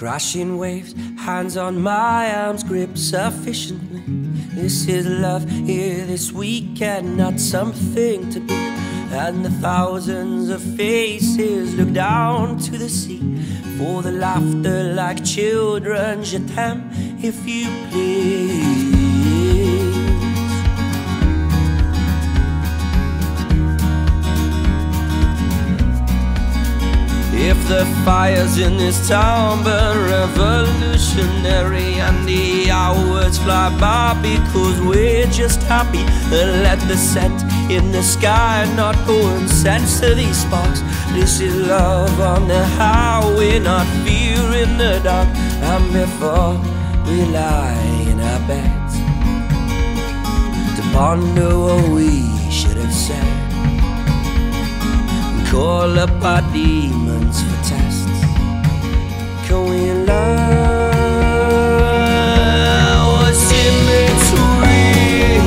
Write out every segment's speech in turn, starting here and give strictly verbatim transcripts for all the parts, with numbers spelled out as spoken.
Crashing waves, hands on my arms grip sufficiently. This is love here this weekend, not something to be. And the thousands of faces look down to the sea for the laughter like children. Je t'aime, if you please. If the fires in this town burn revolutionary and the hours fly by because we're just happy, then let the scent in the sky not go and censor these sparks. This is love on the highway, not fear in the dark. And before we lie in our beds to ponder what we should have said, call up our demons for tests. Can we love what's in between?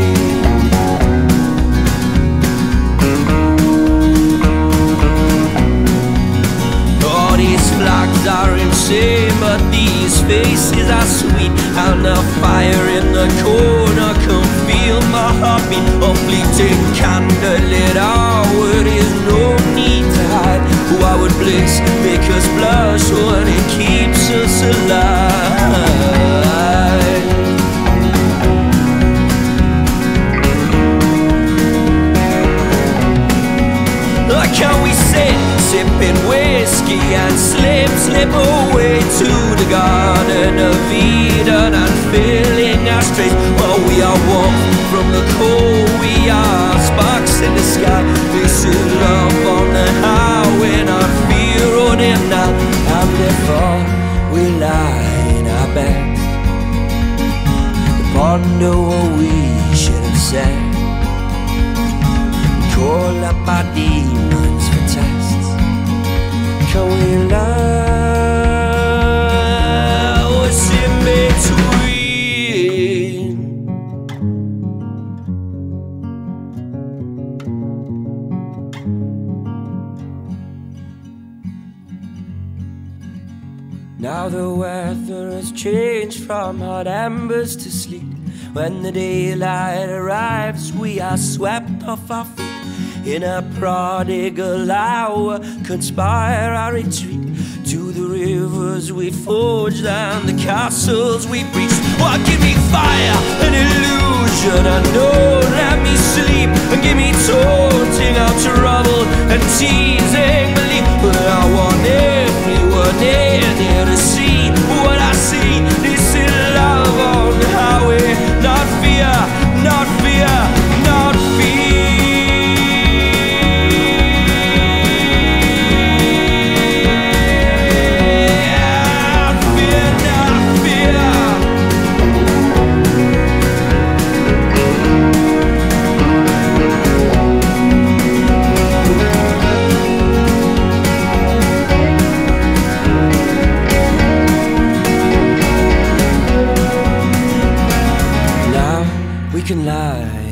All these flags are insane, but these faces are sweet. And the fire in the corner can feel my heartbeat. A fleeting candlelit hour, there's no need to hide. Who I would bliss, make us blush when it keeps us alive. Like how we sit, sipping whiskey and slip, slip away to the Garden of Eden and filling our strays. While we are warm from the cold, we are sparks in the sky. This is love on the highway, not fear running now. And before we lie in our beds to ponder what we should have said, call up our demons for tests. Can we love what's in between? Now the weather has changed from hot embers to sleet. When the daylight arrives, we are swept off our feet. In a prodigal hour, conspire our retreat to the rivers we forged and the castles we breached. Well, give me fire, an illusion unknown, let me sleep and give me taunting out trouble and teasing belief. But I want everyone near, near to see what I see. This is love on the highway, not fear, not fear, not fear. We can lie